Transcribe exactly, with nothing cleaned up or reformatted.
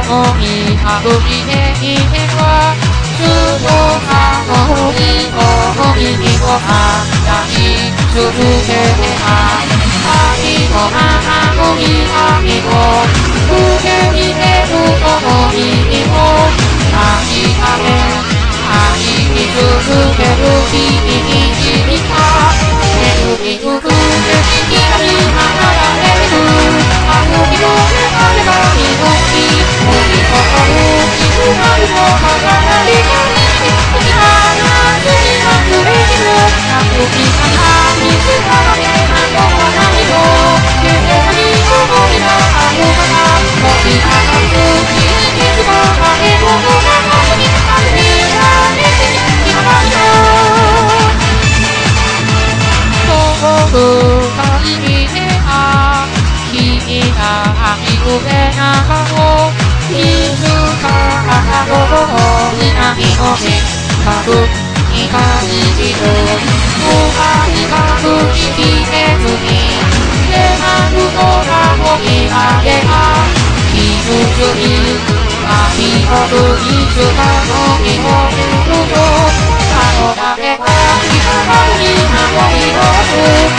思いあふれていては主の青い思いをあったり続けては愛の青い愛を受け入れる思いを愛され愛に続ける君に知った巡りゆく景色に離れるあの日のあれば命振り込むいつまでも離れない君は夏に溢れるあの日から見つかれなどはないよ消えない想いがあるから飛び上がるいつもあれほど長い旅になれていないよそう深い見てあ君が愛くれなをいつかどうにないのでかくに感じるお愛がく生きてずに出なるのがもみあげが傷つい愛をくいつかのみを見るよあの誰かにかかり迷いをする